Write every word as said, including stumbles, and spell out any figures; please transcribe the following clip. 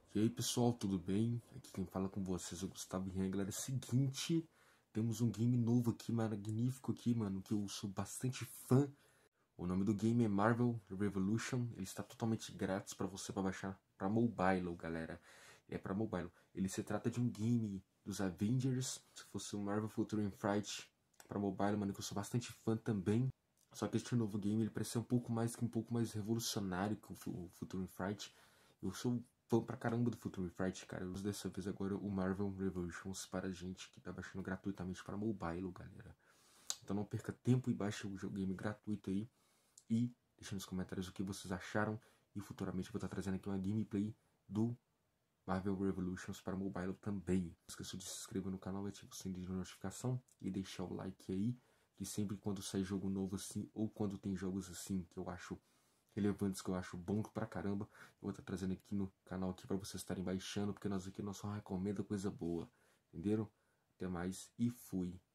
E aí pessoal, tudo bem? Aqui quem fala com vocês é o Gustavo Rian, galera. É o seguinte, temos um game novo aqui, magnífico aqui, mano, que eu sou bastante fã. O nome do game é Marvel Revolution. Ele está totalmente grátis para você para baixar para mobile, galera. É para mobile. Ele se trata de um game dos Avengers, se fosse o Marvel Future Fight para mobile, mano, que eu sou bastante fã também. Só que este novo game ele parece ser um pouco mais que um pouco mais revolucionário que o Future Fight. Eu sou fã pra caramba do Future Fight, cara. Eu uso dessa vez agora o Marvel Revolutions para gente que tá baixando gratuitamente para mobile, galera. Então não perca tempo e baixe o game gratuito aí. E deixe nos comentários o que vocês acharam. E futuramente eu vou estar trazendo aqui uma gameplay do Marvel Revolutions para mobile também. Não esqueça de se inscrever no canal, ativar o sininho de notificação e deixar o like aí. Que sempre quando sai jogo novo assim, ou quando tem jogos assim que eu acho relevantes, que eu acho bom pra caramba, eu vou estar trazendo aqui no canal aqui para vocês estarem baixando, porque nós aqui nós só recomenda coisa boa, entenderam? Até mais e fui!